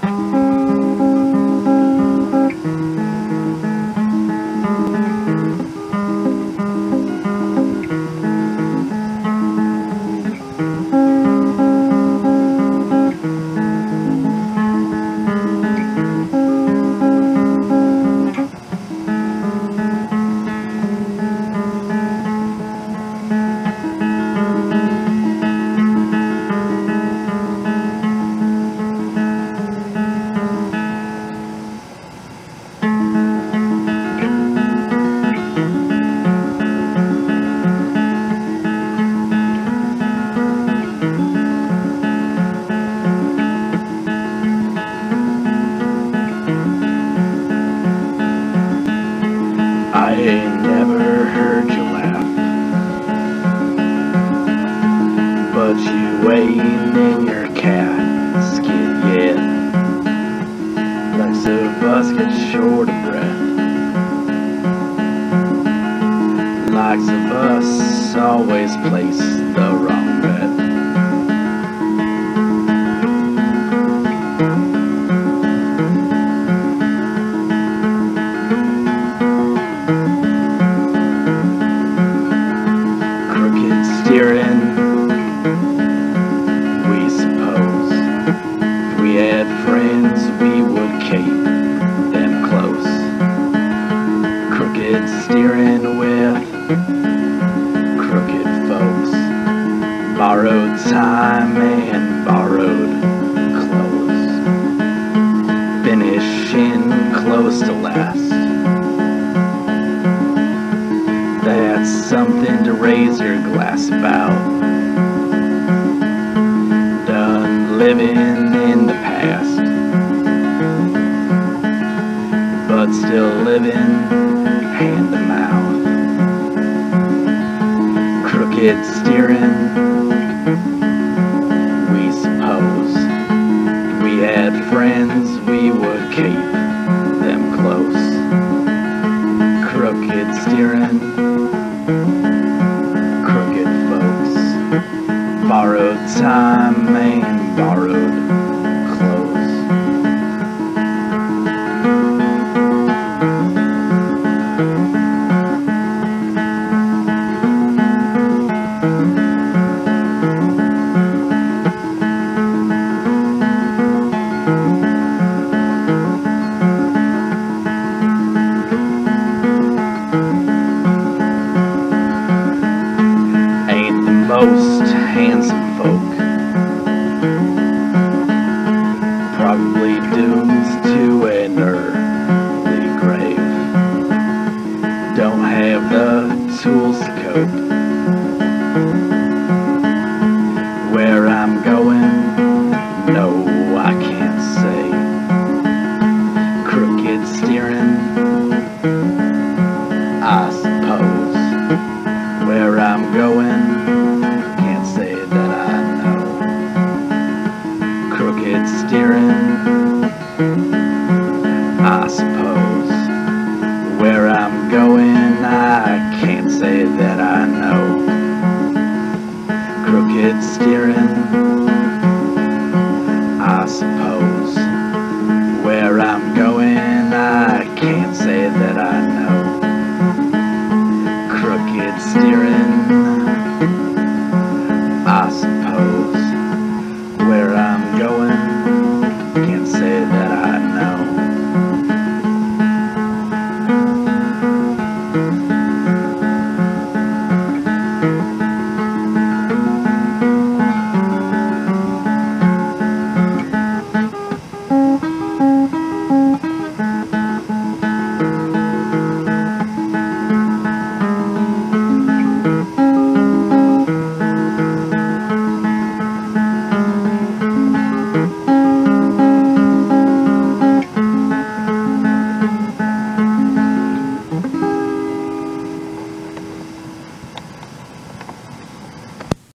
I ain't never heard you laugh, but you ain't in your casket yet. Likes of us get short of breath. Likes of us always place the wrong bet. Steerin, we suppose. If we had friends, we would keep them close. Crooked steerin with crooked folks. Borrowed time and borrowed clothes. Finishing close to last. That's something to raise your glass about. Done living in the past, but still living hand to mouth. Crooked steerin, we suppose. If we had friends, we would keep them close. Crooked steerin, crooked folks. Borrowed time and borrowed clothes. Most handsome folk, probably doomed to an early grave. Don't have the tools to cope. Where I'm going, no, I can't say. Crooked steerin, I suppose. Where I'm going, say that I know. Crooked steerin,